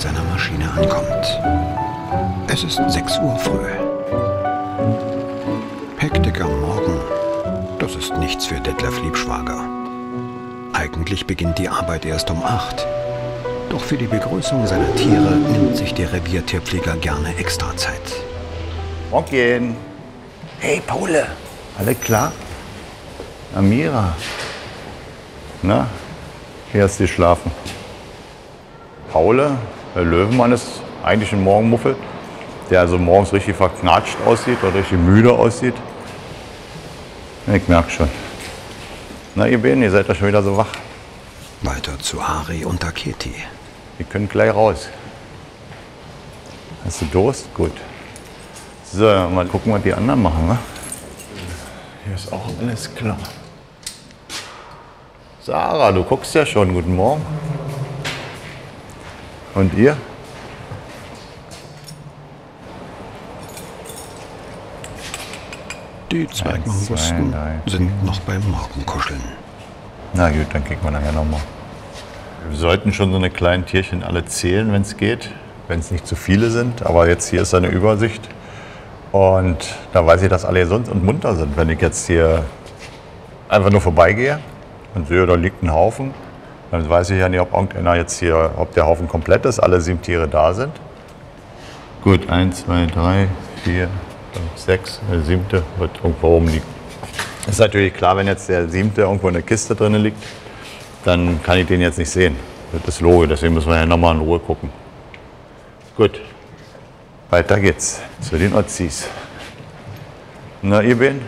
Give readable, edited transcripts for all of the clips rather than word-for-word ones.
mit seiner Maschine ankommt. Es ist 6 Uhr früh. Hektik am Morgen, das ist nichts für Detlef Liebschwager. Eigentlich beginnt die Arbeit erst um 8. Doch für die Begrüßung seiner Tiere nimmt sich der Reviertierpfleger gerne extra Zeit. Morgen. Hey, Paule. Alle klar? Amira. Na, hier hast du geschlafen. Paule, der Löwenmann, ist eigentlich ein Morgenmuffel, der also morgens richtig verknatscht aussieht oder richtig müde aussieht. Ich merke schon. Na, ihr Beiden, ihr seid ja schon wieder so wach. Weiter zu Ari und Aketi. Wir können gleich raus. Hast du Durst? Gut. So, mal gucken, was die anderen machen, wa? Hier ist auch alles klar. Sarah, du guckst ja schon. Guten Morgen. Und ihr? Die Zwergmangusten sind noch beim Morgenkuscheln. Na gut, dann kicken wir nachher nochmal. Wir sollten schon so eine kleinen Tierchen alle zählen, wenn es geht, wenn es nicht zu viele sind. Aber jetzt hier ist eine Übersicht. Und da weiß ich, dass alle gesund und munter sind. Wenn ich jetzt hier einfach nur vorbeigehe und sehe, da liegt ein Haufen, dann weiß ich ja nicht, ob irgendeiner jetzt hier, ob der Haufen komplett ist, alle 7 Tiere da sind. Gut, 1, 2, 3, 4, 5, 6, der 7. wird irgendwo oben liegen. Ist natürlich klar, wenn jetzt der 7. irgendwo in der Kiste drin liegt, dann kann ich den jetzt nicht sehen. Das ist logisch, deswegen müssen wir ja nochmal in Ruhe gucken. Gut, weiter geht's zu den Ozis. Na, ihr beiden?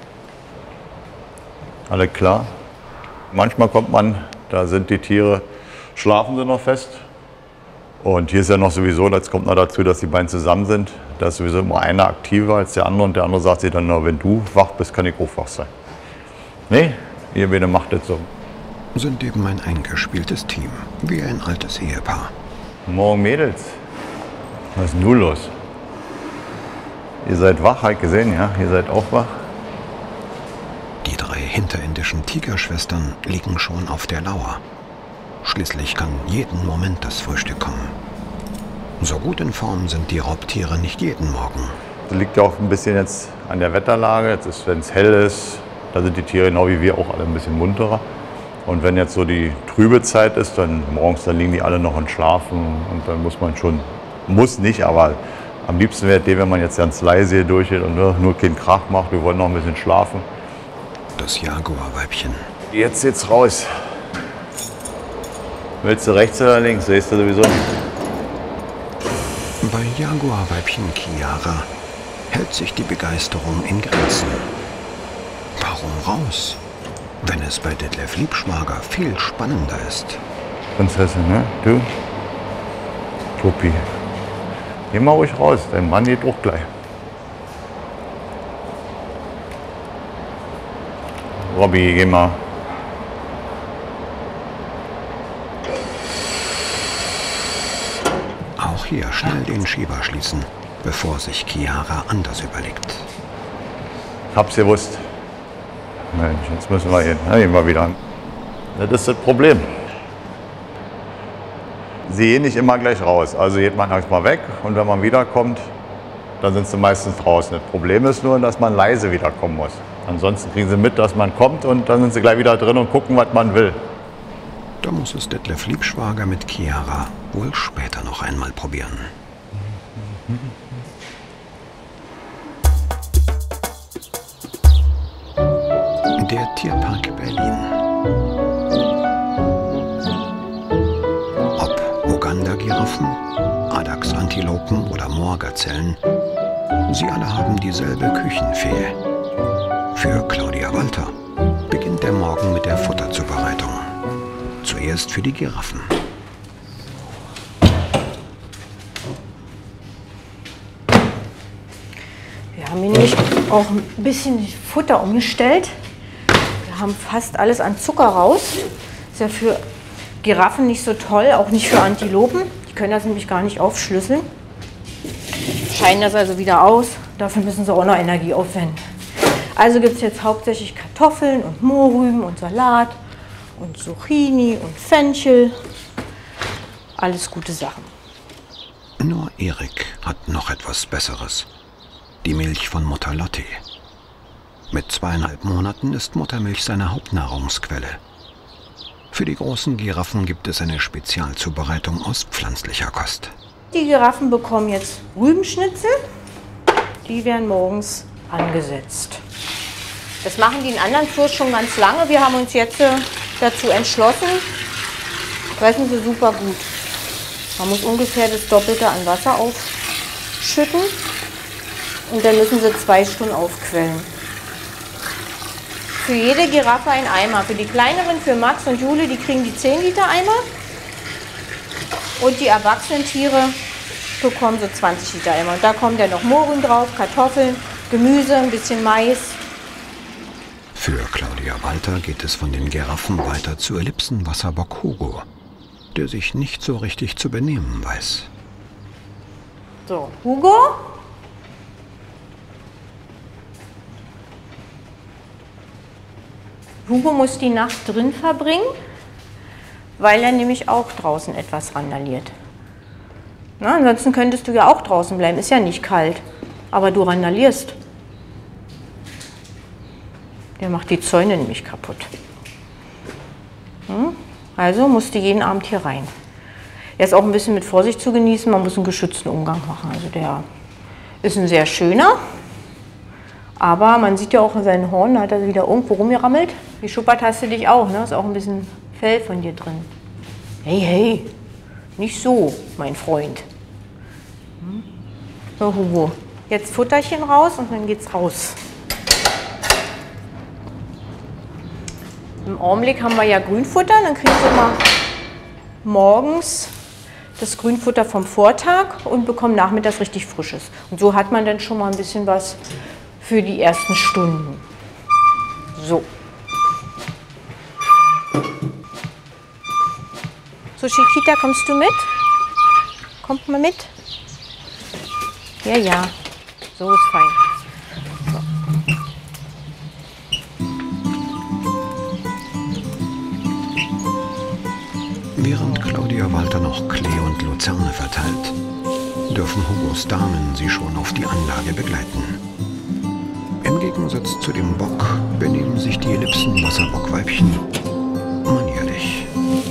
Alle klar? Manchmal kommt man, da sind die Tiere, schlafen sie noch fest. Und hier ist ja noch sowieso, jetzt kommt noch dazu, dass die beiden zusammen sind. Da ist sowieso immer einer aktiver als der andere und der andere sagt sich dann nur, wenn du wach bist, kann ich auch wach sein. Nee, ihr beide macht das so. Sind eben ein eingespieltes Team, wie ein altes Ehepaar. Morgen Mädels, was ist denn nun los? Ihr seid wach, habe ich gesehen, ja? Ihr seid auch wach? Die 3 hinterindischen Tigerschwestern liegen schon auf der Lauer. Schließlich kann jeden Moment das Frühstück kommen. So gut in Form sind die Raubtiere nicht jeden Morgen. Das liegt ja auch ein bisschen jetzt an der Wetterlage. Jetzt ist, wenn es hell ist, da sind die Tiere genau wie wir auch alle ein bisschen munterer. Und wenn jetzt so die trübe Zeit ist, dann morgens, dann liegen die alle noch und schlafen. Und dann muss man schon, muss nicht, aber am liebsten wäre es, wenn man jetzt ganz leise hier durchgeht und nur keinen Krach macht. Wir wollen noch ein bisschen schlafen. Das Jaguarweibchen. Jetzt geht's raus. Willst du rechts oder links? Siehst du sowieso nicht. Bei Jaguarweibchen Chiara hält sich die Begeisterung in Grenzen. Warum raus, wenn es bei Detlef Liebschwager viel spannender ist? Prinzessin, ne? Du? Topi. Geh mal ruhig raus, dein Mann geht auch gleich. Robby, geh mal. Auch hier schnell den Schieber schließen, bevor sich Chiara anders überlegt. Hab's gewusst. Mensch, jetzt müssen wir hin. Na, gehen wir wieder an. Das ist das Problem. Sie gehen nicht immer gleich raus. Also geht man erstmal weg und wenn man wiederkommt, dann sind sie meistens draußen. Das Problem ist nur, dass man leise wiederkommen muss. Ansonsten kriegen sie mit, dass man kommt und dann sind sie gleich wieder drin und gucken, was man will. Da muss es Detlef Liebschwager mit Chiara wohl später noch einmal probieren. Der Tierpark Berlin. Ob Uganda-Giraffen, Adachs-Antilopen oder Moorgazellen, sie alle haben dieselbe Küchenfee. Für Claudia Walter beginnt der Morgen mit der Futterzubereitung. Zuerst für die Giraffen. Wir haben hier nämlich auch ein bisschen Futter umgestellt. Wir haben fast alles an Zucker raus. Ist ja für Giraffen nicht so toll, auch nicht für Antilopen. Die können das nämlich gar nicht aufschlüsseln. Scheiden das also wieder aus. Dafür müssen sie auch noch Energie aufwenden. Also gibt es jetzt hauptsächlich Kartoffeln und Mohrrüben und Salat und Zucchini und Fenchel. Alles gute Sachen. Nur Erik hat noch etwas Besseres. Die Milch von Mutter Lotti. Mit 2,5 Monaten ist Muttermilch seine Hauptnahrungsquelle. Für die großen Giraffen gibt es eine Spezialzubereitung aus pflanzlicher Kost. Die Giraffen bekommen jetzt Rübenschnitzel. Die werden morgens angesetzt. Das machen die in anderen Zoos schon ganz lange. Wir haben uns jetzt dazu entschlossen. Fressen sie super gut. Man muss ungefähr das Doppelte an Wasser aufschütten. Und dann müssen sie 2 Stunden aufquellen. Für jede Giraffe ein Eimer. Für die kleineren, für Max und Jule, die kriegen die 10 Liter Eimer. Und die erwachsenen Tiere bekommen so 20 Liter Eimer. Und da kommt dann noch Mohrrüben drauf, Kartoffeln, Gemüse, ein bisschen Mais. Für Claudia Walter geht es von den Giraffen weiter zu Ellipsenwasserbock Hugo, der sich nicht so richtig zu benehmen weiß. So, Hugo? Hugo muss die Nacht drin verbringen, weil er nämlich auch draußen etwas randaliert. Na, ansonsten könntest du ja auch draußen bleiben, ist ja nicht kalt, aber du randalierst. Der macht die Zäune nämlich kaputt. Also musst du jeden Abend hier rein. Er ist auch ein bisschen mit Vorsicht zu genießen, man muss einen geschützten Umgang machen. Also der ist ein sehr schöner, aber man sieht ja auch in seinen Horn, da hat er wieder irgendwo rumgerammelt. Geschuppert hast du dich auch, ne? Ist auch ein bisschen Fell von dir drin. Hey, hey, nicht so, mein Freund. So, Hugo, jetzt Futterchen raus und dann geht's raus. Im Augenblick haben wir ja Grünfutter, dann kriegen sie mal morgens das Grünfutter vom Vortag und bekommen nachmittags richtig Frisches. Und so hat man dann schon mal ein bisschen was für die ersten Stunden. So. So, Chiquita, kommst du mit? Kommt mal mit? Ja, ja. So ist fein. Während Claudia Walter noch Klee und Luzerne verteilt, dürfen Hugos Damen sie schon auf die Anlage begleiten. Im Gegensatz zu dem Bock benehmen sich die Ellipsenwasserbockweibchen manierlich.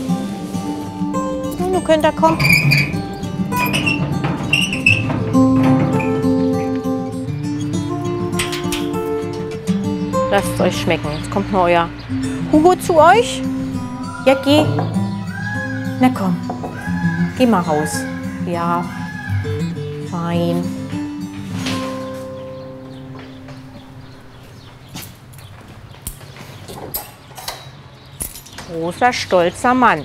Du könnt da kommen. Lasst es euch schmecken. Jetzt kommt mal euer Hugo zu euch. Ja, geh. Na komm. Geh mal raus. Ja. Fein. Großer, stolzer Mann.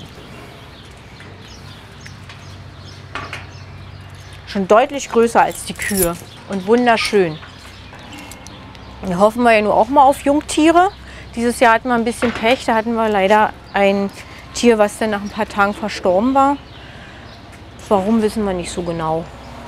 Schon deutlich größer als die Kühe und wunderschön. Da hoffen wir ja nur auch mal auf Jungtiere. Dieses Jahr hatten wir ein bisschen Pech, da hatten wir leider ein Tier, was dann nach ein paar Tagen verstorben war. Warum, wissen wir nicht so genau.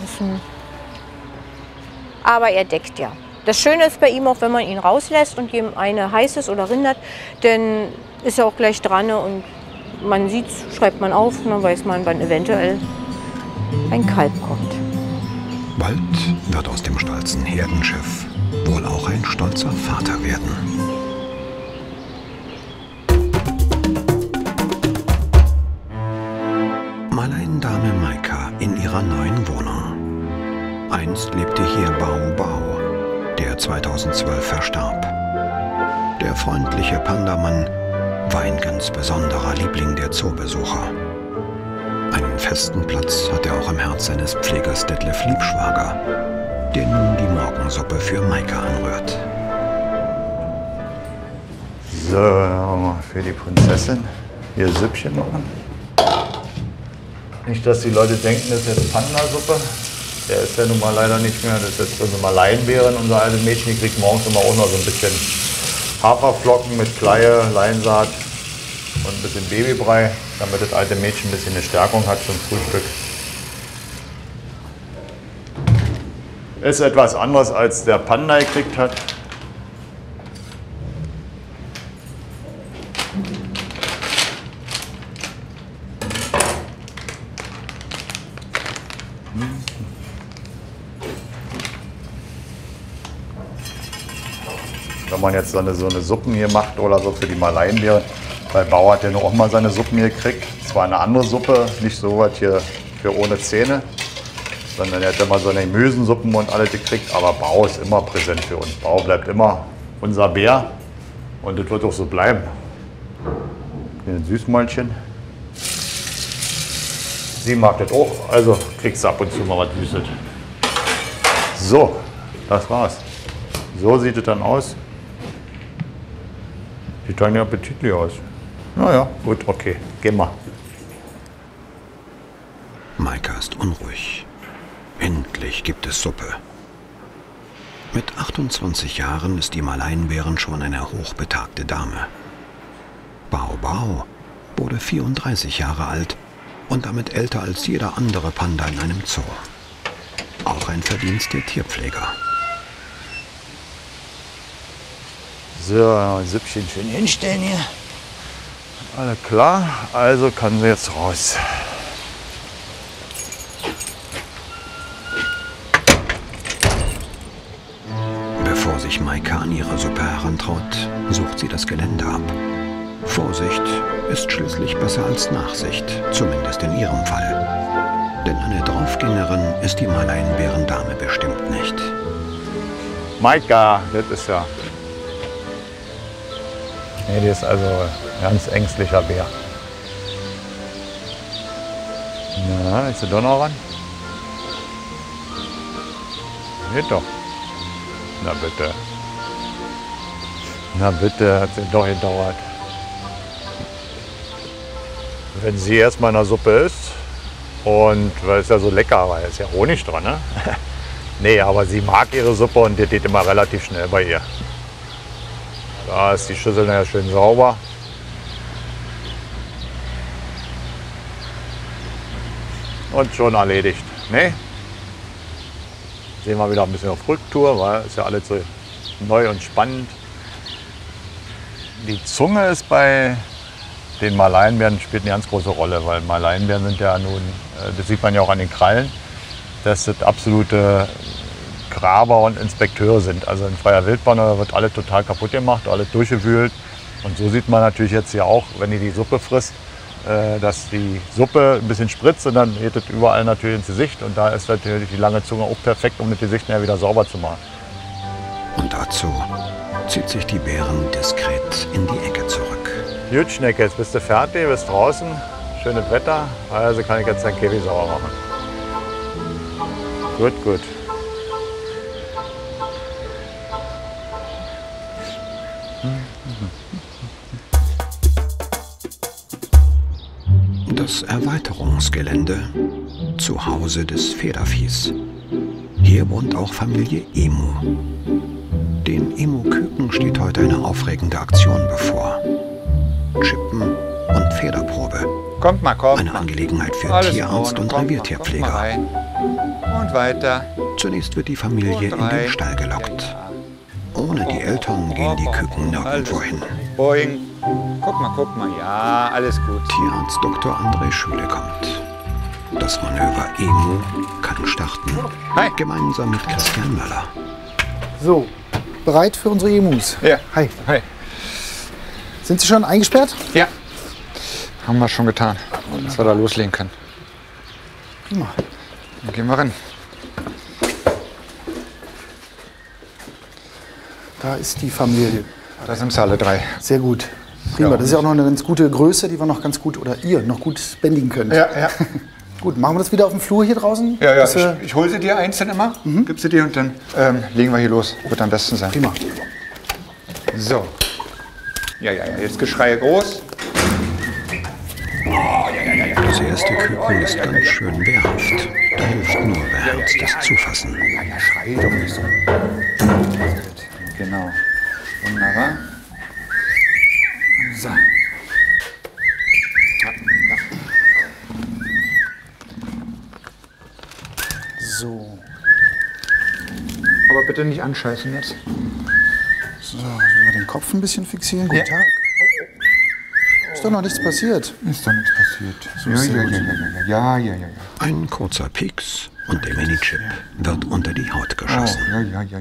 Aber er deckt ja. Das Schöne ist bei ihm auch, wenn man ihn rauslässt und ihm eine heißes oder rindert, dann ist er auch gleich dran und man sieht es, schreibt man auf und dann weiß man, wann eventuell ein Kalb kommt. Bald wird aus dem stolzen Herdenchef wohl auch ein stolzer Vater werden. Malaiendame Maika in ihrer neuen Wohnung. Einst lebte hier Bau Bau, der 2012 verstarb. Der freundliche Pandamann war ein ganz besonderer Liebling der Zoobesucher. Einen festen Platz hat er auch im Herz seines Pflegers Detlef Liebschwager, der nun die Morgensuppe für Maika anrührt. So, mal für die Prinzessin hier Süppchen machen. Nicht, dass die Leute denken, das ist jetzt Panda-Suppe. Der ist ja nun mal leider nicht mehr. Das ist jetzt unsere Malaienbeeren, unser altes Mädchen. Die kriegt morgens immer auch noch so ein bisschen Haferflocken mit Kleie, Leinsaat und ein bisschen Babybrei, damit das alte Mädchen ein bisschen eine Stärkung hat zum Frühstück. Ist etwas anderes, als der Panda gekriegt hat. Wenn man jetzt so eine Suppen hier macht oder so für die Malaienbeeren, weil Bauer hat ja noch auch mal seine Suppen hier gekriegt. Zwar eine andere Suppe, nicht so was hier für ohne Zähne, sondern er hat ja mal so eine Gemüsensuppen und alles gekriegt. Aber Bau ist immer präsent für uns. Bau bleibt immer unser Bär und das wird auch so bleiben. Hier ein Süßmäulchen. Sie mag das auch, also kriegst du ab und zu mal was Süßes. So, das war's. So sieht es dann aus. Sieht dann ja appetitlich aus. Naja, gut, okay, gehen wir. Maika ist unruhig. Endlich gibt es Suppe. Mit 28 Jahren ist die Malaienbären schon eine hochbetagte Dame. Bao Bao wurde 34 Jahre alt und damit älter als jeder andere Panda in einem Zoo. Auch ein Verdienst der Tierpfleger. So, Süppchen schön hinstellen hier. Alle klar, also kann sie jetzt raus. Bevor sich Maika an ihre Suppe herantraut, sucht sie das Gelände ab. Vorsicht ist schließlich besser als Nachsicht, zumindest in ihrem Fall. Denn eine Draufgängerin ist die Malaienbärendame bestimmt nicht. Maika, das ist ja... Nee, die ist also ein ganz ängstlicher Bär. Na, ist sie doch noch ran? Geht doch. Na bitte. Na bitte, hat sie doch gedauert. Wenn sie erstmal in der Suppe ist, und weil es ja so lecker, weil es ist ja Honig dran, ne? Nee, aber sie mag ihre Suppe und die geht immer relativ schnell bei ihr. Da ist die Schüssel ja schön sauber. Und schon erledigt. Ne? Sehen wir wieder ein bisschen auf Rücktour, weil es ja alles so neu und spannend. Die Zunge ist bei den Malaienbären spielt eine ganz große Rolle, weil Malaienbären sind ja nun, das sieht man ja auch an den Krallen, dass das absolute Graber und Inspekteure sind. Also in freier Wildbahn wird alles total kaputt gemacht, alles durchgewühlt. Und so sieht man natürlich jetzt hier auch, wenn die Suppe frisst, dass die Suppe ein bisschen spritzt und dann geht es überall natürlich ins Gesicht. Und da ist natürlich die lange Zunge auch perfekt, um das Gesicht wieder sauber zu machen. Und dazu zieht sich die Bären diskret in die Ecke zurück. Gut, Schnecke, jetzt bist du fertig, bist draußen, schönes Wetter, also kann ich jetzt dein Käfig sauber machen. Gut, gut. Das Erweiterungsgelände, Zuhause des Federviehs. Hier wohnt auch Familie Emu. Den Emu-Küken steht heute eine aufregende Aktion bevor. Chippen und Federprobe. Kommt mal, kommt Eine mal. Angelegenheit für Alles in Tierarzt Ordnung. und Kommt mal, Reviertierpfleger. kommt mal rein. Und weiter. Zunächst wird die Familie Und in den rein. Stall gelockt. Ja, ja. Ohne die Eltern gehen die Küken nirgendwo hin. Boing. Guck mal. Ja, alles gut. Tierarzt Dr. André Schüle kommt. Das Manöver Emu kann starten. Hi. Gemeinsam mit Christian Möller. So, bereit für unsere Emus? Ja. Hi. Hi. Sind Sie schon eingesperrt? Ja. Haben wir schon getan, dass wir da loslegen können. Prima. Dann gehen wir rein. Da ist die Familie. Da sind sie alle drei. Sehr gut. Prima. Ja, Das ist ja auch noch eine ganz gute Größe, die wir noch ganz gut, oder ihr noch gut bändigen könnt. Ja. Gut, machen wir das wieder auf dem Flur hier draußen? Ja, Dass wir- ich hole sie dir einzeln immer, gib sie dir und dann legen wir hier los. Wird am besten sein. Prima. So. Ja, jetzt Geschrei groß. Das erste Küken ist ganz schön wehrhaft. Da hilft nur beherztes Zufassen. Ja, schrei doch nicht so. Genau. Wunderbar. So. So. Aber bitte nicht anscheißen jetzt. So, sollen wir den Kopf ein bisschen fixieren? Guten Tag. Ist doch noch nichts passiert. Ist doch nichts passiert. So, sehr gut. Ja. Ein Ein kurzer Pieks und der Minichip wird unter die Haut geschossen. Ja.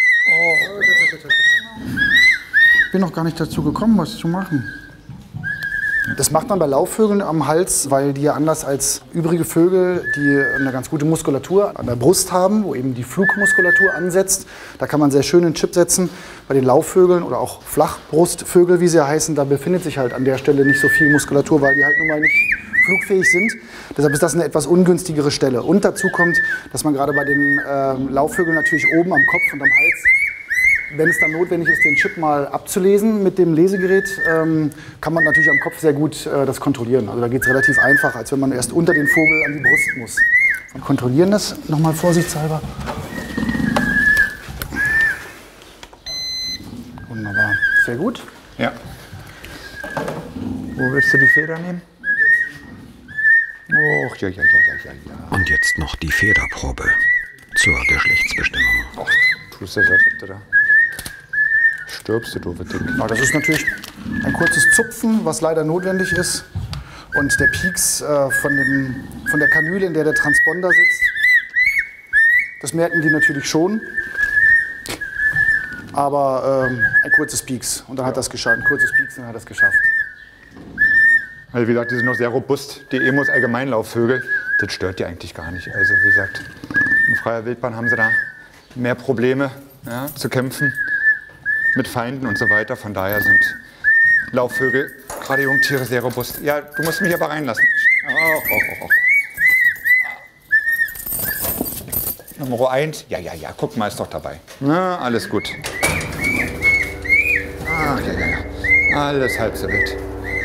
Ich bin noch gar nicht dazu gekommen, was zu machen. Das macht man bei Laufvögeln am Hals, weil die ja anders als übrige Vögel, die eine ganz gute Muskulatur an der Brust haben, wo eben die Flugmuskulatur ansetzt. Da kann man sehr schön einen Chip setzen. Bei den Laufvögeln oder auch Flachbrustvögel, wie sie ja heißen, da befindet sich halt an der Stelle nicht so viel Muskulatur, weil die halt nun mal nicht flugfähig sind. Deshalb ist das eine etwas ungünstigere Stelle. Und dazu kommt, dass man gerade bei den Laufvögeln natürlich oben am Kopf und am Hals, wenn es dann notwendig ist, den Chip mal abzulesen mit dem Lesegerät, kann man natürlich am Kopf sehr gut das kontrollieren. Also da geht es relativ einfach, als wenn man erst unter den Vogel an die Brust muss. Wir kontrollieren das nochmal vorsichtshalber. Wunderbar, sehr gut. Ja. Wo willst du die Feder nehmen? Och, ja. Und jetzt noch die Federprobe zur Geschlechtsbestimmung. Och, tust du das, als ob du da stirbst, du doofe Ding. Genau, das ist natürlich ein kurzes Zupfen, was leider notwendig ist. Und der Pieks von der Kanüle, in der der Transponder sitzt, das merken die natürlich schon. Aber ein kurzes Pieks und dann hat das geschafft. Ein kurzes Pieks, dann hat das geschafft. Also wie gesagt, die sind noch sehr robust. Die Emos Allgemeinlaufvögel, das stört die eigentlich gar nicht. Also wie gesagt, in freier Wildbahn haben sie da mehr Probleme, ja, zu kämpfen mit Feinden und so weiter. Von daher sind Laufvögel, gerade Jungtiere, sehr robust. Ja, du musst mich aber reinlassen. Nummer 1. Ja, guck mal, ist doch dabei. Na, alles gut. Ach, ja. Alles halb so wild.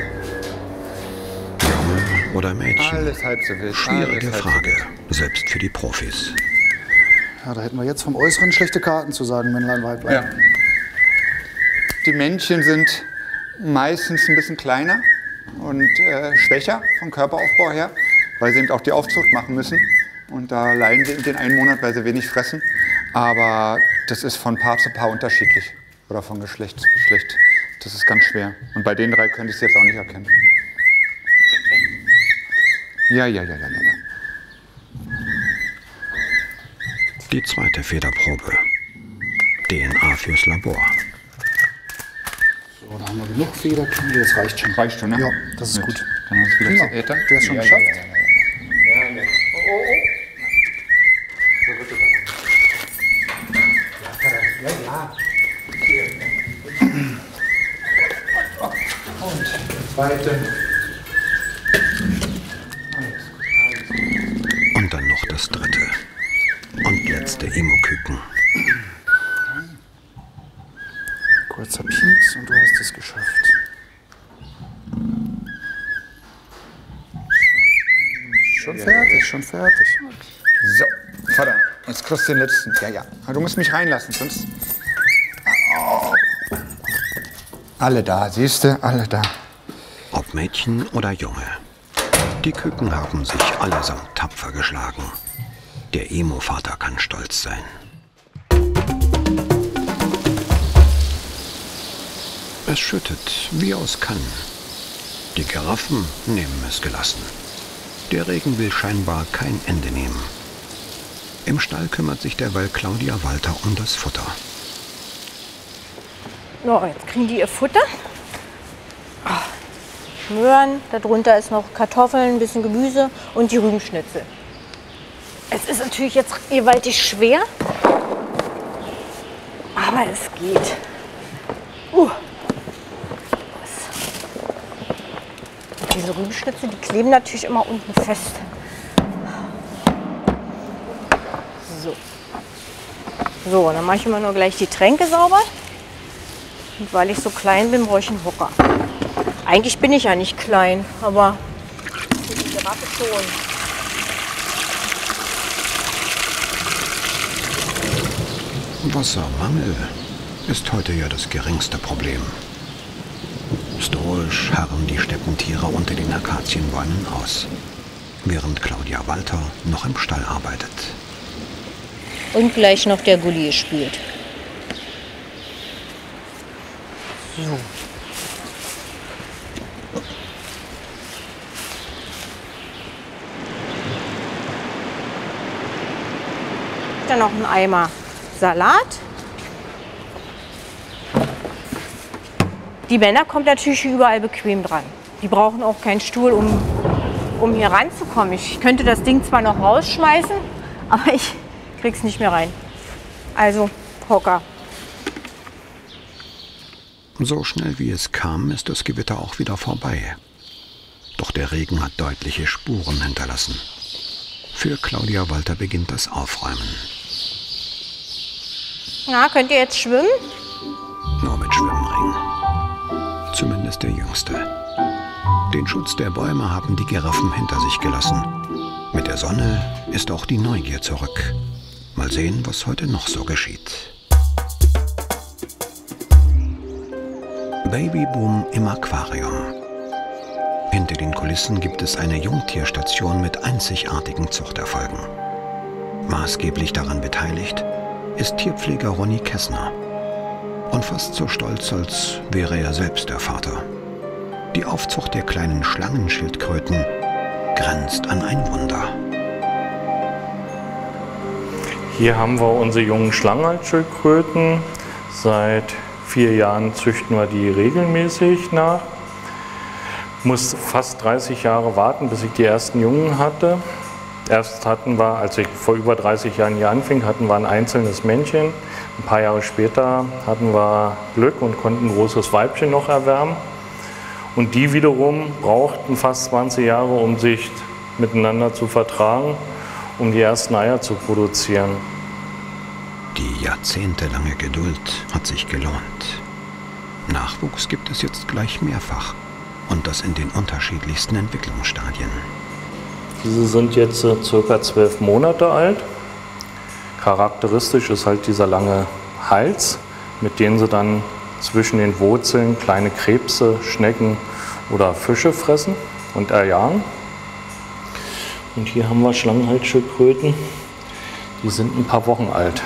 Junge oder Mädchen? Alles halb so wild. Schwierige Frage, selbst für die Profis. Ja, da hätten wir jetzt vom Äußeren schlechte Karten zu sagen, Männlein, Weiblein. Ja. Die Männchen sind meistens ein bisschen kleiner und schwächer vom Körperaufbau her, weil sie eben auch die Aufzucht machen müssen. Und da leiden sie in den einen Monat, weil sie wenig fressen. Aber das ist von Paar zu Paar unterschiedlich. Oder von Geschlecht zu Geschlecht. Das ist ganz schwer. Und bei den drei könnte ich es jetzt auch nicht erkennen. Ja. Die zweite Federprobe. DNA fürs Labor. So, da haben wir genug Federkühle, das reicht schon. Reicht schon, ne? Ja, das ist gut. Dann ist wieder Prima. zu Äther. Der ist schon geschafft. Zweite. Und dann noch das dritte. Und letzte Emo-Küken. Kurzer Pieks und du hast es geschafft. Schon fertig. So, Vater, jetzt kriegst du den letzten. Ja. Aber du musst mich reinlassen, sonst... Oh. Alle da, siehst du? Alle da. Ob Mädchen oder Junge. Die Küken haben sich allesamt tapfer geschlagen. Der Emo-Vater kann stolz sein. Es schüttet wie aus Kannen. Die Giraffen nehmen es gelassen. Der Regen will scheinbar kein Ende nehmen. Im Stall kümmert sich derweil Claudia Walter um das Futter. So, jetzt kriegen die ihr Futter. Möhren, darunter ist noch Kartoffeln, ein bisschen Gemüse und die Rübenschnitzel. Es ist natürlich jetzt gewaltig schwer, aber es geht. Diese Rübenschnitzel, die kleben natürlich immer unten fest. So, dann mache ich immer nur gleich die Tränke sauber. Und weil ich so klein bin, brauche ich einen Hocker. Eigentlich bin ich ja nicht klein, aber die Giraffe schon. Wassermangel ist heute ja das geringste Problem. Stoisch harren die Steppentiere unter den Akazienbäumen aus, während Claudia Walter noch im Stall arbeitet. Und gleich noch der Gulli spült. So. kriegt er noch einen Eimer Salat. Die Männer kommen natürlich überall bequem dran. Die brauchen auch keinen Stuhl, um hier ranzukommen. Ich könnte das Ding zwar noch rausschmeißen, aber ich krieg's nicht mehr rein. Also Hocker. So schnell wie es kam, ist das Gewitter auch wieder vorbei. Doch der Regen hat deutliche Spuren hinterlassen. Für Claudia Walter beginnt das Aufräumen. Na, könnt ihr jetzt schwimmen? Nur mit Schwimmring. Zumindest der Jüngste. Den Schutz der Bäume haben die Giraffen hinter sich gelassen. Mit der Sonne ist auch die Neugier zurück. Mal sehen, was heute noch so geschieht. Babyboom im Aquarium. Hinter den Kulissen gibt es eine Jungtierstation mit einzigartigen Zuchterfolgen. Maßgeblich daran beteiligt ist Tierpfleger Ronny Kessner. Und fast so stolz, als wäre er selbst der Vater. Die Aufzucht der kleinen Schlangenschildkröten grenzt an ein Wunder. Hier haben wir unsere jungen Schlangenschildkröten. Seit 4 Jahren züchten wir die regelmäßig nach. Muss fast 30 Jahre warten, bis ich die ersten Jungen hatte. Erst hatten wir, als ich vor über 30 Jahren hier anfing, hatten wir ein einzelnes Männchen. Ein paar Jahre später hatten wir Glück und konnten ein großes Weibchen noch erwärmen. Und die wiederum brauchten fast 20 Jahre, um sich miteinander zu vertragen, um die ersten Eier zu produzieren. Die jahrzehntelange Geduld hat sich gelohnt. Nachwuchs gibt es jetzt gleich mehrfach und das in den unterschiedlichsten Entwicklungsstadien. Diese sind jetzt ca. 12 Monate alt. Charakteristisch ist halt dieser lange Hals, mit dem sie dann zwischen den Wurzeln kleine Krebse, Schnecken oder Fische fressen und erjagen. Und hier haben wir Schlangenhalsschildkröten, die sind ein paar Wochen alt.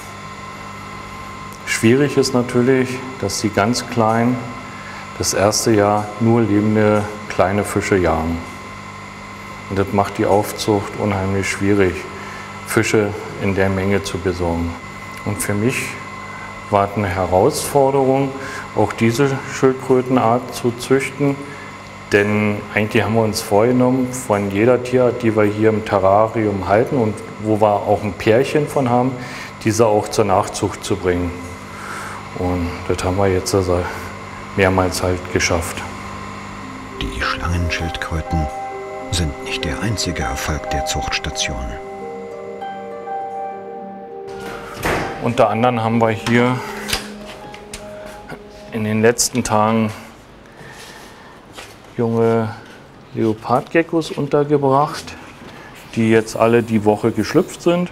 Schwierig ist natürlich, dass die ganz kleinen das erste Jahr nur lebende kleine Fische jagen. Und das macht die Aufzucht unheimlich schwierig, Fische in der Menge zu besorgen. Und für mich war es eine Herausforderung, auch diese Schildkrötenart zu züchten. Denn eigentlich haben wir uns vorgenommen, von jeder Tierart, die wir hier im Terrarium halten und wo wir auch ein Pärchen von haben, diese auch zur Nachzucht zu bringen. Und das haben wir jetzt also mehrmals halt geschafft. Die Schlangenschildkröten sind nicht der einzige Erfolg der Zuchtstation. Unter anderem haben wir hier in den letzten Tagen junge Leopardgeckos untergebracht, die jetzt alle die Woche geschlüpft sind.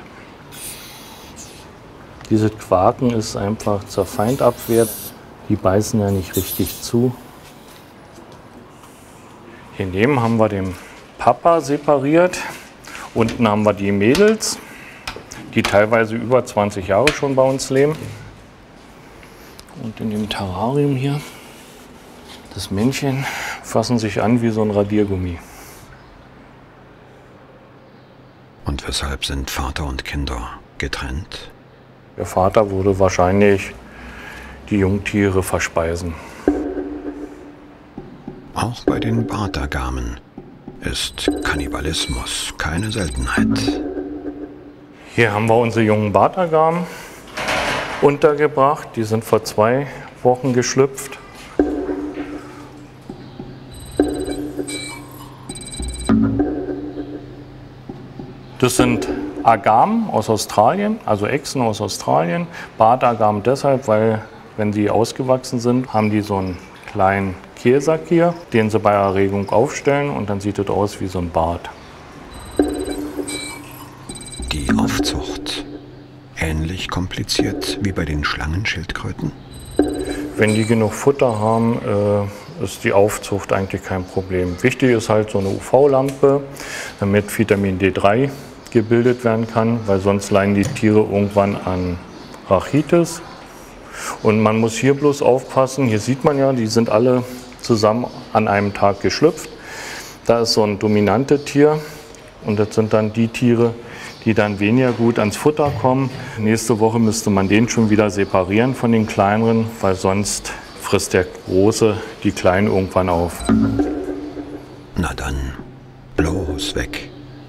Dieses Quaken ist einfach zur Feindabwehr. Die beißen ja nicht richtig zu. Hier neben haben wir den Papa separiert. Unten haben wir die Mädels, die teilweise über 20 Jahre schon bei uns leben. Und in dem Terrarium hier, das Männchen fassen sich an wie so ein Radiergummi. Und weshalb sind Vater und Kinder getrennt? Der Vater würde wahrscheinlich die Jungtiere verspeisen. Auch bei den Bartagamen ist Kannibalismus keine Seltenheit. Hier haben wir unsere jungen Bartagamen untergebracht. Die sind vor 2 Wochen geschlüpft. Das sind Agamen aus Australien, also Echsen aus Australien. Bartagamen deshalb, weil wenn sie ausgewachsen sind, haben die so einen kleinen Kehlsack hier, den sie bei Erregung aufstellen und dann sieht es aus wie so ein Bart. Die Aufzucht ähnlich kompliziert wie bei den Schlangenschildkröten? Wenn die genug Futter haben, ist die Aufzucht eigentlich kein Problem. Wichtig ist halt so eine UV-Lampe, damit Vitamin D3 gebildet werden kann, weil sonst leiden die Tiere irgendwann an Rachitis. Und man muss hier bloß aufpassen, hier sieht man ja, die sind alle zusammen an einem Tag geschlüpft. Da ist so ein dominantes Tier Und das sind dann die Tiere, die dann weniger gut ans Futter kommen. Nächste Woche müsste man den schon wieder separieren von den kleineren, weil sonst frisst der Große die Kleinen irgendwann auf. Na dann, bloß weg.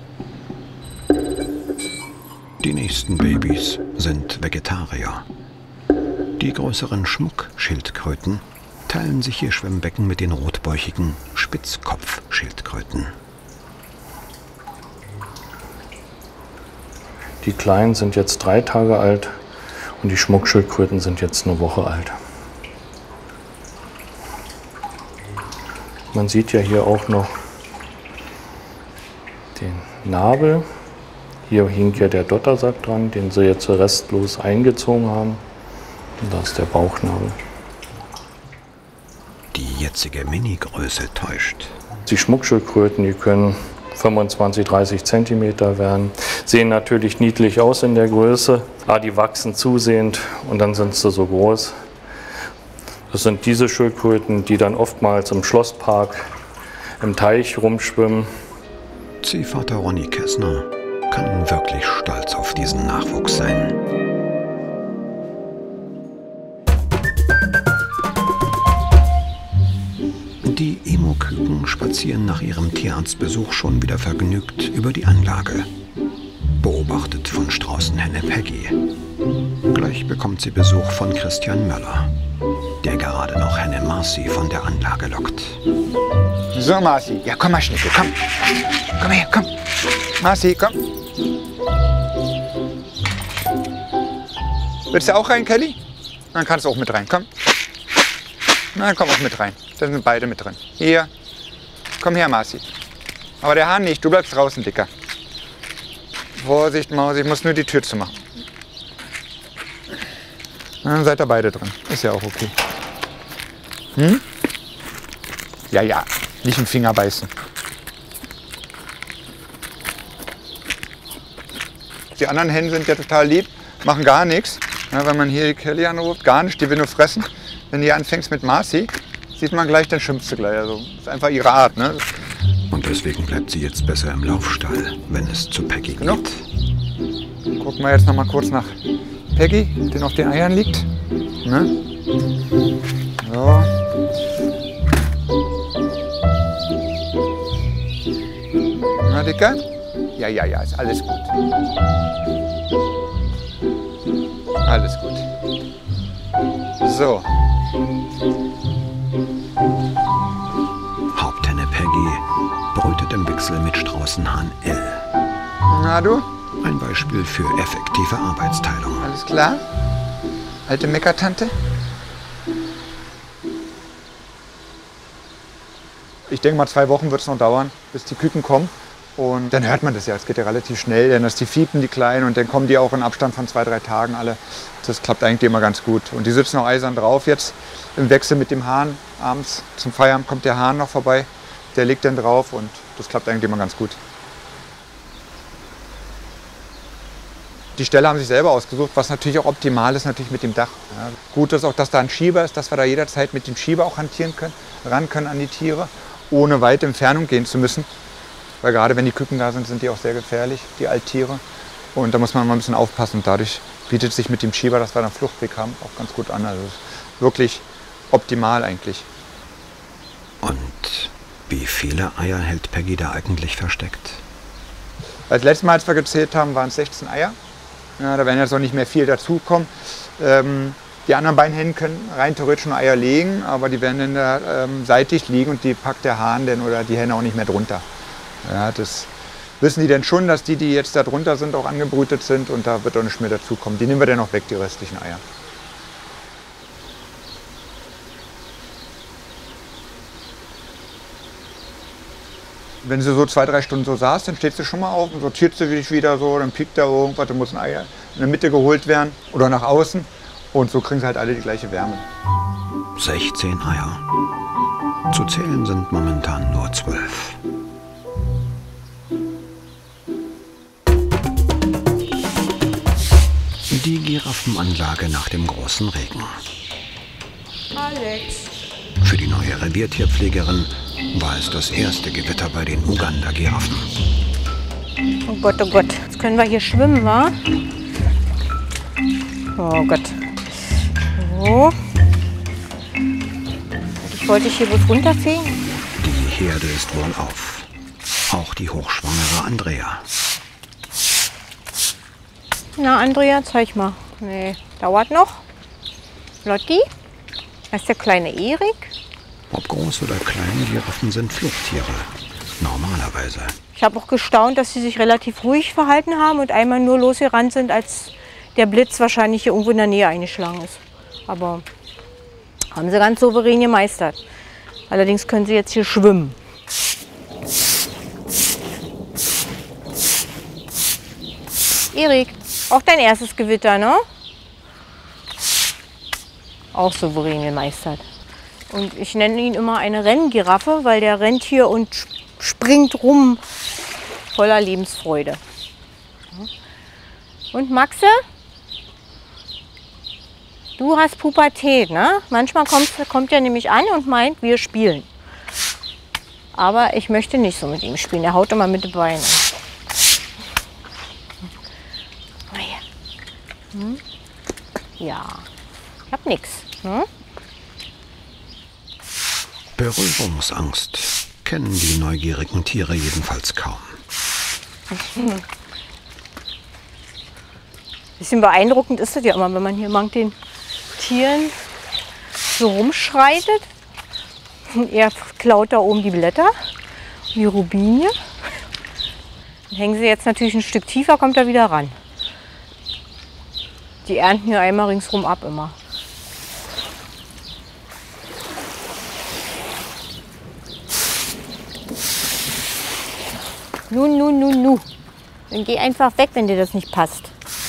Die nächsten Babys sind Vegetarier. Die größeren Schmuckschildkröten teilen sich ihr Schwimmbecken mit den rotbäuchigen Spitzkopfschildkröten. Die Kleinen sind jetzt 3 Tage alt und die Schmuckschildkröten sind jetzt 1 Woche alt. Man sieht ja hier auch noch den Nabel. Hier hing ja der Dottersack dran, den sie jetzt restlos eingezogen haben. Und da ist der Bauchnabel. Die jetzige Mini-Größe täuscht. Die Schmuckschildkröten, die können 25, 30 cm werden. Sehen natürlich niedlich aus in der Größe, aber die wachsen zusehend und dann sind sie so groß. Das sind diese Schildkröten, die dann oftmals im Schlosspark im Teich rumschwimmen. Ziehvater Ronny Kessner kann wirklich stolz auf diesen Nachwuchs sein. Die Emo-Küken spazieren nach ihrem Tierarztbesuch schon wieder vergnügt über die Anlage. Beobachtet von Straußenhenne Peggy. Gleich bekommt sie Besuch von Christian Möller, der gerade noch Henne Marcy von der Anlage lockt. So, Marcy. Ja, komm mal, Schnicke, komm. Komm her, komm. Marcy, komm. Willst du auch rein, Kelly? Dann kannst du auch mit rein, komm. Na, komm auch mit rein. Da sind beide mit drin. Hier. Komm her, Marcy. Aber der Hahn nicht, du bleibst draußen, Dicker. Vorsicht, Maus, ich muss nur die Tür zumachen. Dann seid ihr beide drin. Ist ja auch okay. Hm? Ja, ja. Nicht im Finger beißen. Die anderen Hennen sind ja total lieb, machen gar nichts. Ja, wenn man hier die Kelly anruft, gar nicht, die will nur fressen. Wenn du anfängst mit Marcy, sieht man gleich, dann schimpft sie gleich. Also, das ist einfach ihre Art. Ne? Und deswegen bleibt sie jetzt besser im Laufstall, wenn es zu Peggy geht. Gucken wir jetzt noch mal kurz nach Peggy, die auf den Eiern liegt. Ne? So. Na, Dicker? Ja, ja, ja, ist alles gut. Alles gut. So. Haupthenne Peggy brütet im Wechsel mit Straußenhahn L. Na du? Ein Beispiel für effektive Arbeitsteilung. Alles klar? Alte Meckertante? Ich denke mal, 2 Wochen wird es noch dauern, bis die Küken kommen. Und dann hört man das ja, es geht ja relativ schnell, denn das die fiepen, die Kleinen, und dann kommen die auch in Abstand von 2, 3 Tagen alle. Das klappt eigentlich immer ganz gut. Und die sitzen auch eisern drauf jetzt im Wechsel mit dem Hahn. Abends zum Feierabend kommt der Hahn noch vorbei, der legt dann drauf und das klappt eigentlich immer ganz gut. Die Stelle haben sich selber ausgesucht, was natürlich auch optimal ist natürlich mit dem Dach. Ja, gut ist auch, dass da ein Schieber ist, dass wir da jederzeit mit dem Schieber auch hantieren können, ran können an die Tiere, ohne weite Entfernung gehen zu müssen. Weil gerade wenn die Küken da sind, sind die auch sehr gefährlich, die Alttiere. Und da muss man mal ein bisschen aufpassen. Und dadurch bietet sich mit dem Schieber, dass wir einen Fluchtweg haben, auch ganz gut an. Also wirklich optimal eigentlich. Und wie viele Eier hält Peggy da eigentlich versteckt? Das letzte Mal, als wir gezählt haben, waren es 16 Eier. Ja, da werden jetzt noch nicht mehr viel dazukommen. Die anderen beiden Hennen können rein theoretisch nur Eier legen, aber die werden dann da seitlich liegen und die packt der Hahn denn oder die Henne auch nicht mehr drunter. Ja, das wissen die denn schon, dass die jetzt da drunter sind, auch angebrütet sind und da wird auch nicht mehr dazukommen. Die nehmen wir dann noch weg, die restlichen Eier. Wenn sie so 2, 3 Stunden so saß, dann steht sie schon mal auf und sortiert sie sich wieder so, dann piekt da irgendwas, dann muss ein Ei in der Mitte geholt werden oder nach außen und so kriegen sie halt alle die gleiche Wärme. 16 Eier. Zu zählen sind momentan nur 12. Die Giraffenanlage nach dem großen Regen. Alex. Für die neue Reviertierpflegerin war es das erste Gewitter bei den Uganda-Giraffen. Oh Gott, oh Gott. Jetzt können wir hier schwimmen, wa? Oh Gott. So. Ich wollte hier bloß runterfegen. Die Herde ist wohl auf. Auch die hochschwangere Andrea. Na, Andrea, zeig mal. Nee, dauert noch. Lotti. Das ist der kleine Erik. Ob groß oder klein, Giraffen sind Fluchttiere. Normalerweise. Ich habe auch gestaunt, dass sie sich relativ ruhig verhalten haben und einmal nur losgerannt sind, als der Blitz wahrscheinlich hier irgendwo in der Nähe eingeschlagen ist. Aber haben sie ganz souverän gemeistert. Allerdings können sie jetzt hier schwimmen. Erik, auch dein erstes Gewitter, ne? Auch souverän gemeistert. Und ich nenne ihn immer eine Renngiraffe, weil der rennt hier und springt rum voller Lebensfreude. Und Maxe? Du hast Pubertät, ne? Manchmal kommt er nämlich an und meint, wir spielen. Aber ich möchte nicht so mit ihm spielen. Er haut immer mit den Beinen. Ja, ich hab nix. Hm? Berührungsangst kennen die neugierigen Tiere jedenfalls kaum. Bisschen beeindruckend ist das ja immer, wenn man hier manchmal den Tieren so rumschreitet. Und er klaut da oben die Blätter, die Rubinie. Dann hängen sie jetzt natürlich ein Stück tiefer, kommt er wieder ran. Die ernten hier einmal ringsrum ab immer. Nu. Dann geh einfach weg, wenn dir das nicht passt.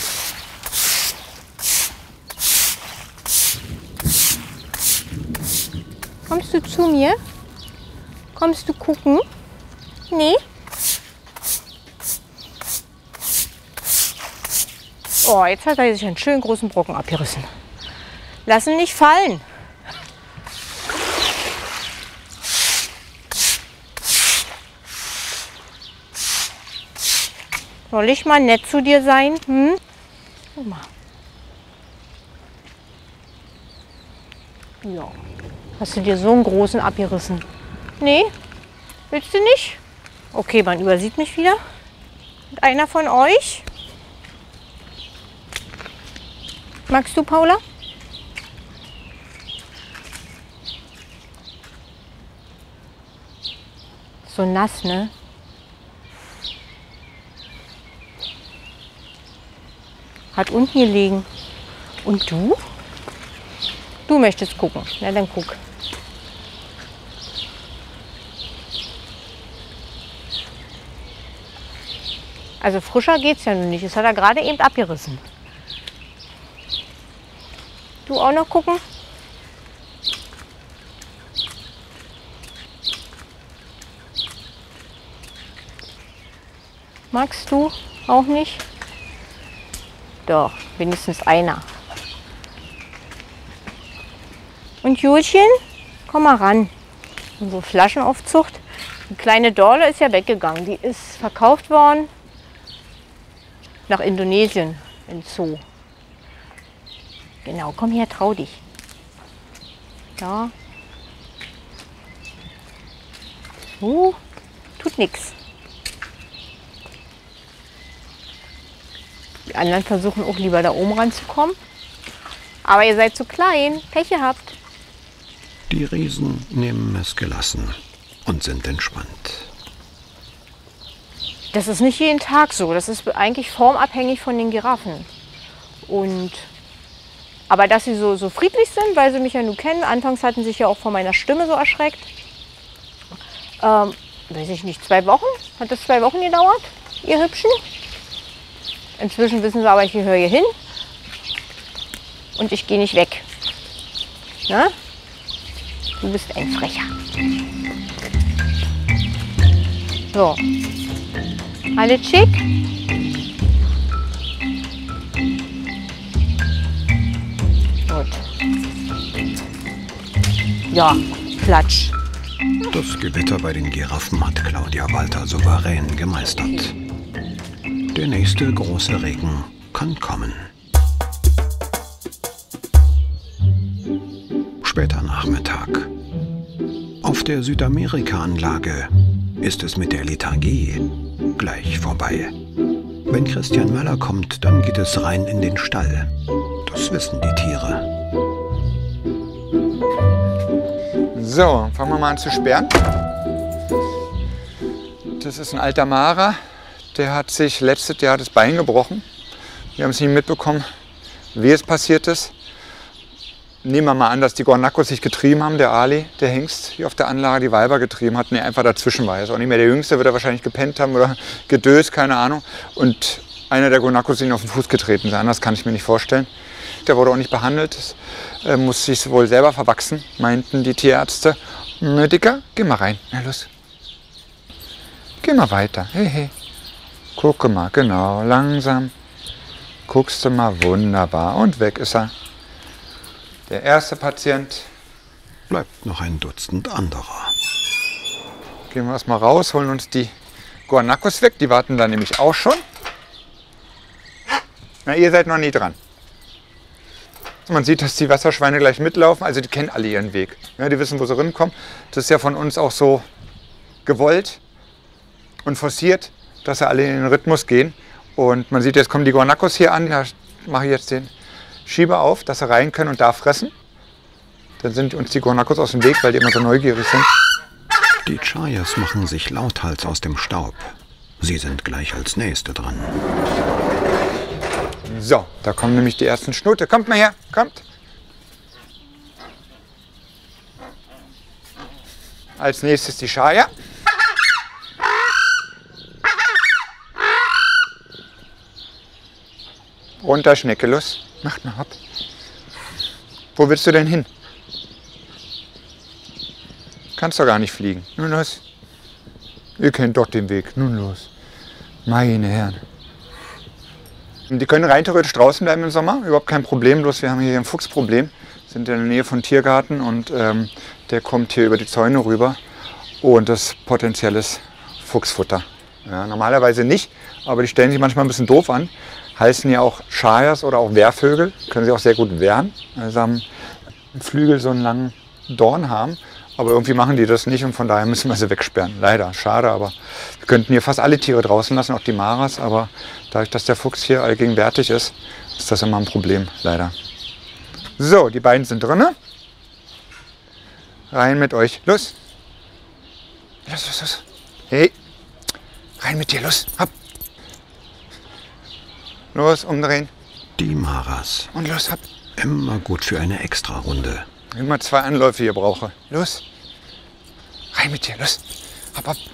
Kommst du zu mir? Kommst du gucken? Nee? Oh, jetzt hat er sich einen schönen großen Brocken abgerissen. Lass ihn nicht fallen. Soll ich mal nett zu dir sein? Hm? Guck mal. Ja. Hast du dir so einen großen abgerissen? Nee? Willst du nicht? Okay, man übersieht mich wieder. Und einer von euch? Magst du, Paula? So nass, ne? Hat unten gelegen. Und du? Du möchtest gucken. Na, dann guck. Also frischer geht's ja nun nicht. Das hat er gerade eben abgerissen. Du auch noch gucken? Magst du auch nicht? Doch, wenigstens einer. Und Julchen, komm mal ran. Unsere Flaschenaufzucht. Die kleine Dorle ist ja weggegangen. Die ist verkauft worden nach Indonesien in Zoo. Genau, komm her, trau dich. Ja. Tut nichts. Die anderen versuchen auch lieber da oben ranzukommen. Aber ihr seid zu klein, Pech gehabt. Die Riesen nehmen es gelassen und sind entspannt. Das ist nicht jeden Tag so. Das ist eigentlich formabhängig von den Giraffen. Aber dass sie so friedlich sind, weil sie mich ja nun kennen. Anfangs hatten sie sich ja auch von meiner Stimme so erschreckt. Weiß ich nicht, 2 Wochen? Hat das 2 Wochen gedauert, ihr Hübschen? Inzwischen wissen sie aber, ich gehöre hier hin. Und ich gehe nicht weg. Na? Du bist ein Frecher. So. Alle schick? Gut. Ja, Klatsch. Das Gewitter bei den Giraffen hat Claudia Walter souverän gemeistert. Der nächste große Regen kann kommen. Später Nachmittag. Auf der Südamerika-Anlage ist es mit der Lethargie gleich vorbei. Wenn Christian Möller kommt, dann geht es rein in den Stall. Das wissen die Tiere. So, fangen wir mal an zu sperren. Das ist ein alter Mara. Der hat sich letztes Jahr das Bein gebrochen. Wir haben es nicht mitbekommen, wie es passiert ist. Nehmen wir mal an, dass die Guanacos sich getrieben haben, der Ali, der Hengst, hier auf der Anlage die Weiber getrieben hat und er einfach dazwischen war. Er ist auch nicht mehr der Jüngste, wird er wahrscheinlich gepennt haben oder gedöst, keine Ahnung. Und einer der Guanacos ist ihm auf den Fuß getreten sein, das kann ich mir nicht vorstellen. Der wurde auch nicht behandelt, das muss sich wohl selber verwachsen, meinten die Tierärzte. Na, Dicker, geh mal rein, na los. Geh mal weiter, hey, hey. Gucke mal, genau, langsam. Guckst du mal, wunderbar. Und weg ist er. Der erste Patient. Bleibt noch ein Dutzend anderer. Gehen wir erstmal raus, holen uns die Guanacos weg. Die warten da nämlich auch schon. Na, ihr seid noch nie dran. Man sieht, dass die Wasserschweine gleich mitlaufen. Also die kennen alle ihren Weg. Ja, die wissen, wo sie rinkommen. Das ist ja von uns auch so gewollt und forciert, dass sie alle in den Rhythmus gehen. Und man sieht, jetzt kommen die Guanacos hier an. Da mache ich jetzt den Schieber auf, dass sie rein können und da fressen. Dann sind uns die Guanacos aus dem Weg, weil die immer so neugierig sind. Die Chayas machen sich lauthals aus dem Staub. Sie sind gleich als Nächste dran. So, da kommen nämlich die ersten Schnute. Kommt mal her, kommt. Als nächstes die Chaya. Runter, Schnecke, los. Macht mal hopp. Wo willst du denn hin? Kannst doch gar nicht fliegen. Nun los. Ihr kennt doch den Weg. Nun los. Meine Herren. Die können rein theoretisch draußen bleiben im Sommer. Überhaupt kein Problem. Bloß wir haben hier ein Fuchsproblem. Wir sind in der Nähe von Tiergarten und der kommt hier über die Zäune rüber. Und das ist potenzielles Fuchsfutter. Ja, normalerweise nicht, aber die stellen sich manchmal ein bisschen doof an. Heißen ja auch Chayas oder auch Wehrvögel, können sie auch sehr gut wehren. Also am Flügel so einen langen Dorn haben, aber irgendwie machen die das nicht und von daher müssen wir sie wegsperren. Leider, schade, aber wir könnten hier fast alle Tiere draußen lassen, auch die Maras, aber dadurch, dass der Fuchs hier allgegenwärtig ist, ist das immer ein Problem, leider. So, die beiden sind drin. Rein mit euch, los. Los, los, los. Hey, rein mit dir, los, hopp. Los, umdrehen. Die Maras. Und los, hopp. Immer gut für eine Extrarunde. Immer 2 Anläufe hier brauche. Los. Rein mit dir, los. Hopp, hopp.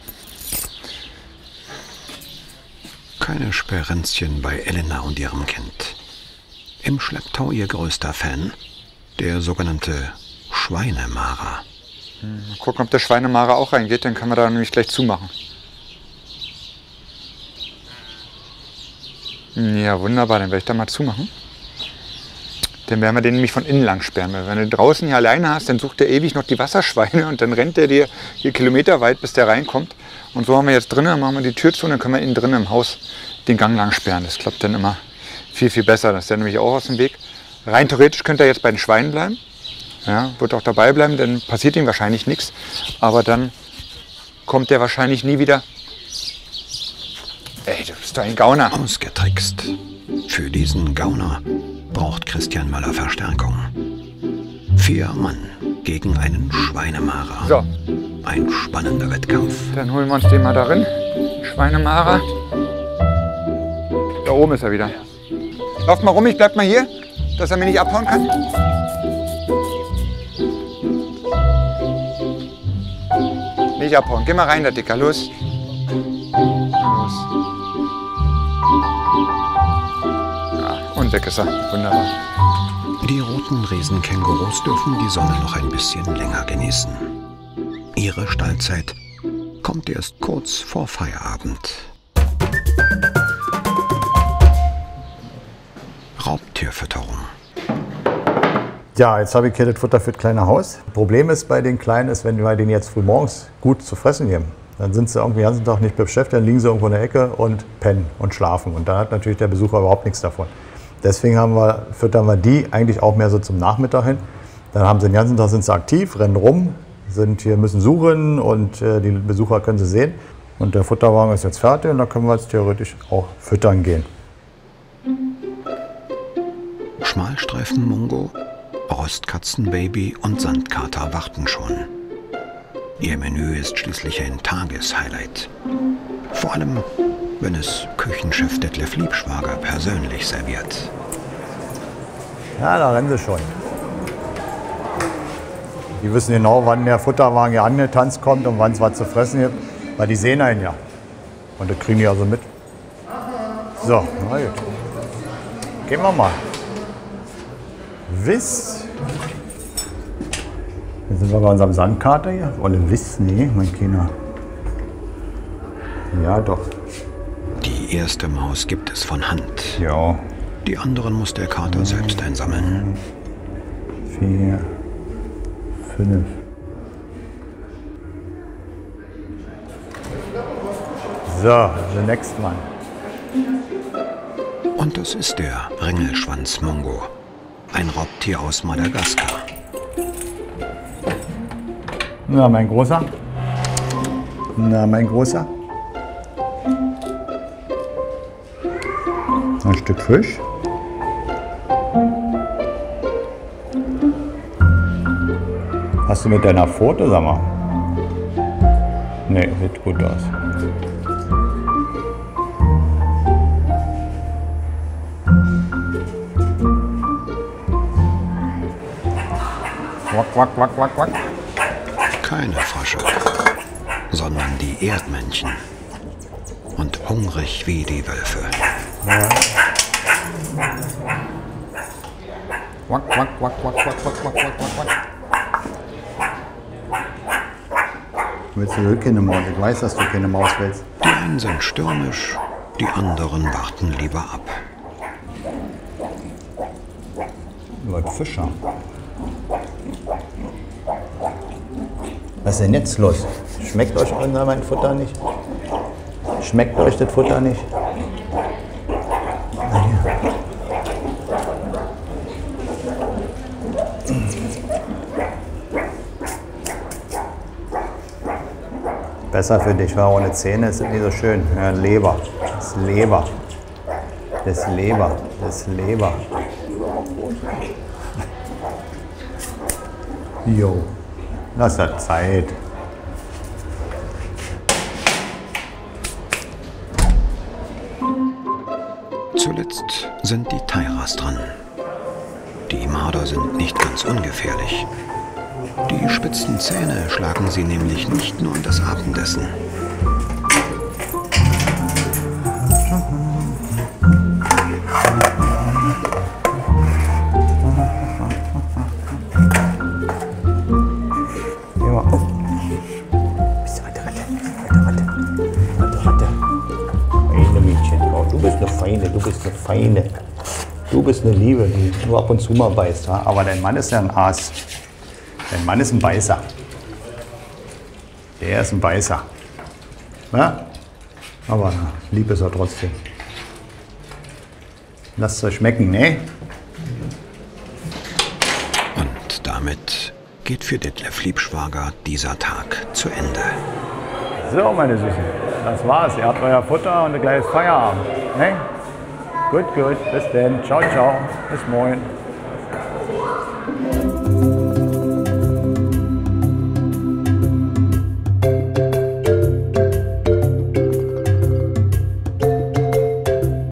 Keine Sperrenzchen bei Elena und ihrem Kind. Im Schlepptau ihr größter Fan, der sogenannte Schweinemara. Mal gucken, ob der Schweinemara auch reingeht, dann können wir da nämlich gleich zumachen. Ja, wunderbar, dann werde ich da mal zumachen. Dann werden wir den nämlich von innen lang sperren. Weil wenn du draußen hier alleine hast, dann sucht der ewig noch die Wasserschweine und dann rennt der dir hier kilometerweit, bis der reinkommt. Und so haben wir jetzt drinnen, machen wir die Tür zu und dann können wir innen drinnen im Haus den Gang lang sperren. Das klappt dann immer viel, viel besser. Das ist ja nämlich auch aus dem Weg. Rein theoretisch könnte er jetzt bei den Schweinen bleiben. Ja, wird auch dabei bleiben, dann passiert ihm wahrscheinlich nichts. Aber dann kommt der wahrscheinlich nie wieder. Ey, du bist doch ein Gauner. Ausgetrickst. Für diesen Gauner braucht Christian Möller Verstärkung. 4 Mann gegen einen Schweinemara. So. Ein spannender Wettkampf. Dann holen wir uns den mal darin. Schweinemara. Da oben ist er wieder. Lauft mal rum, ich bleib mal hier, dass er mich nicht abhauen kann. Nicht abhauen. Geh mal rein, der Dicker. Los. Los. Ja, und weg ist er. Wunderbar. Die roten Riesenkängurus dürfen die Sonne noch ein bisschen länger genießen. Ihre Stallzeit kommt erst kurz vor Feierabend. Raubtierfütterung. Ja, jetzt habe ich hier das Futter für das kleine Haus. Problem ist bei den Kleinen, wenn wir denen jetzt früh morgens gut zu fressen geben, Dann sind sie irgendwie den ganzen Tag nicht beschäftigt, dann liegen sie irgendwo in der Ecke und pennen und schlafen. Und da hat natürlich der Besucher überhaupt nichts davon. Deswegen füttern wir die eigentlich auch mehr so zum Nachmittag hin. Dann haben sie den ganzen Tag, sind sie aktiv, rennen rum, müssen suchen und die Besucher können sie sehen. Und der Futterwagen ist jetzt fertig und da können wir jetzt theoretisch auch füttern gehen. Schmalstreifen-Mungo, Rostkatzenbaby und Sandkater warten schon. Ihr Menü ist schließlich ein Tageshighlight. Vor allem, wenn es Küchenchef Detlef Liebschwager persönlich serviert. Ja, da rennen sie schon. Die wissen genau, wann der Futterwagen hier angetanzt kommt und wann es was zu fressen gibt, weil die sehen einen ja. Und das kriegen die also mit. So, na gut. Gehen wir mal. Wiss. Jetzt sind wir bei unserem Sandkater hier. Oder Wiss? Nee, mein Kinder. Ja, doch. Die erste Maus gibt es von Hand. Ja. Die anderen muss der Kater selbst einsammeln. 4, 5. So, the next one. Und das ist der Ringelschwanz-Mungo. Ein Raubtier aus Madagaskar. Na, mein Großer. Na, mein Großer. Ein Stück Fisch. Hast du mit deiner Pfote, sag mal? Nee, sieht gut aus. Quack, quack, quack, quack, quack. Keine Frösche, sondern die Erdmännchen. Und hungrig wie die Wölfe. Ja. Quack, quack, quack, quack, quack, quack, quack, quack, quack. Willst du keine Maus? Ich weiß, dass du keine Maus willst. Die einen sind stürmisch, die anderen warten lieber ab. Leute, Fischer. Was ist denn jetzt los? Schmeckt euch mein Futter nicht? Schmeckt euch das Futter nicht? Besser für dich, weil ohne Zähne ist es nicht so schön. Ja, Leber. Das ist Leber. Das ist Leber. Das ist Leber. Jo. Lass da Zeit. Zuletzt sind die Tairas dran. Die Marder sind nicht ganz ungefährlich. Die spitzen Zähne schlagen sie nämlich nicht nur in das Abendessen. Feine. Du bist eine Liebe, die nur ab und zu mal beißt. Ja? Aber dein Mann ist ja ein Aas. Dein Mann ist ein Beißer. Der ist ein Beißer. Ja? Aber lieb ist er trotzdem. Lasst es euch schmecken, ne? Und damit geht für Detlef Liebschwager dieser Tag zu Ende. So, meine Süßen, das war's. Ihr habt euer Futter und ein gleiches Feierabend. Ne? Gut, gut. Bis dann. Ciao, ciao. Bis morgen.